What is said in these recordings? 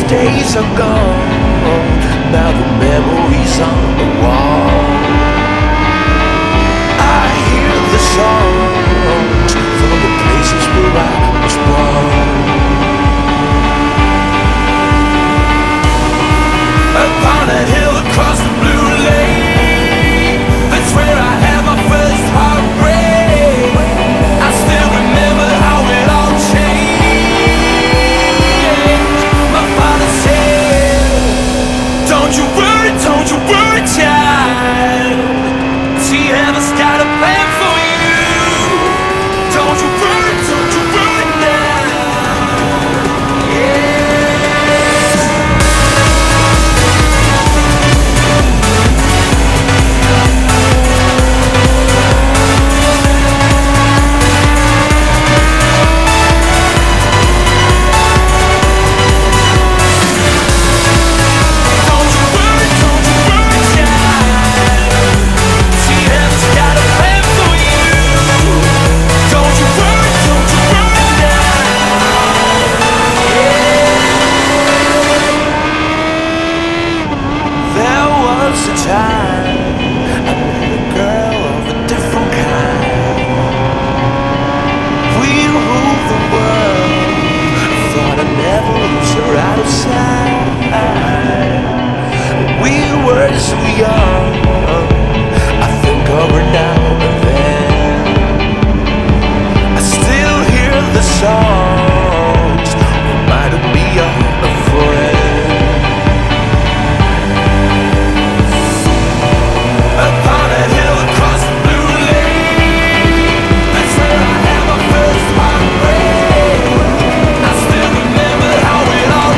days are gone, now the memories on the wall. I hear the songs from the places where I was born. Upon a hill across the blue lake, that's where I had my first heartbreak. I still remember how it all changed. My father said, don't you worry, child. See, heaven's got a plan for you. Don't you worry now. Yeah. So young, I think of her now and then. I still hear the songs, reminding me of a friend. Upon a hill across the blue lake, that's where I had my first heartbreak. I still remember how it all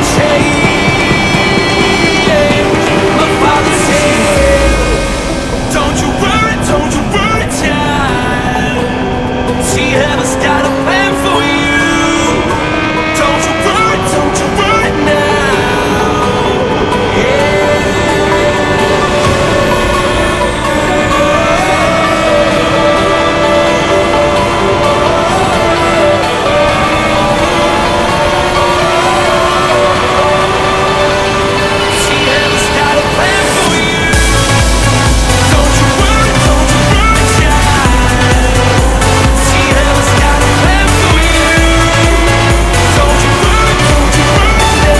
changed. My father said, don't you worry, child. See, heaven's got a plan for you. Don't you worry now. Yeah. See, heaven's got a plan for you. Don't you worry, child. See, heaven's got a plan for you. Don't you worry now.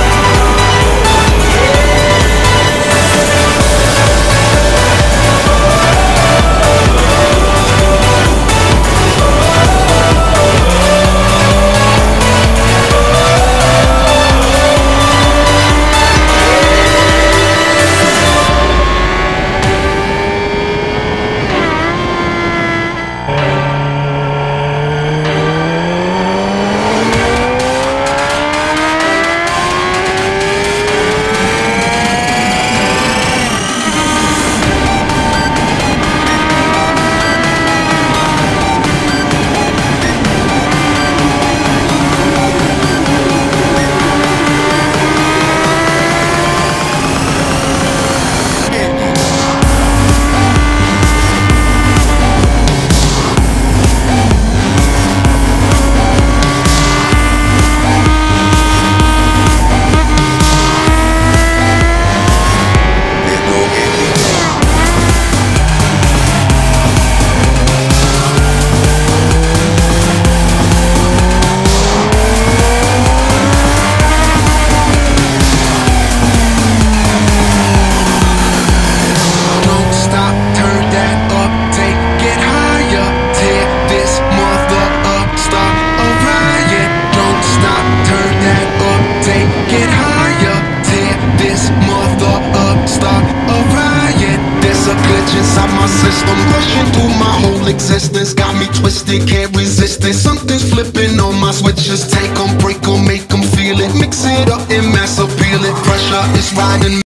Existence got me twisted, can't resist it. Something's flipping on my switches. Take 'em, break 'em, make 'em feel it. Mix it up and mass appeal it. Pressure is riding.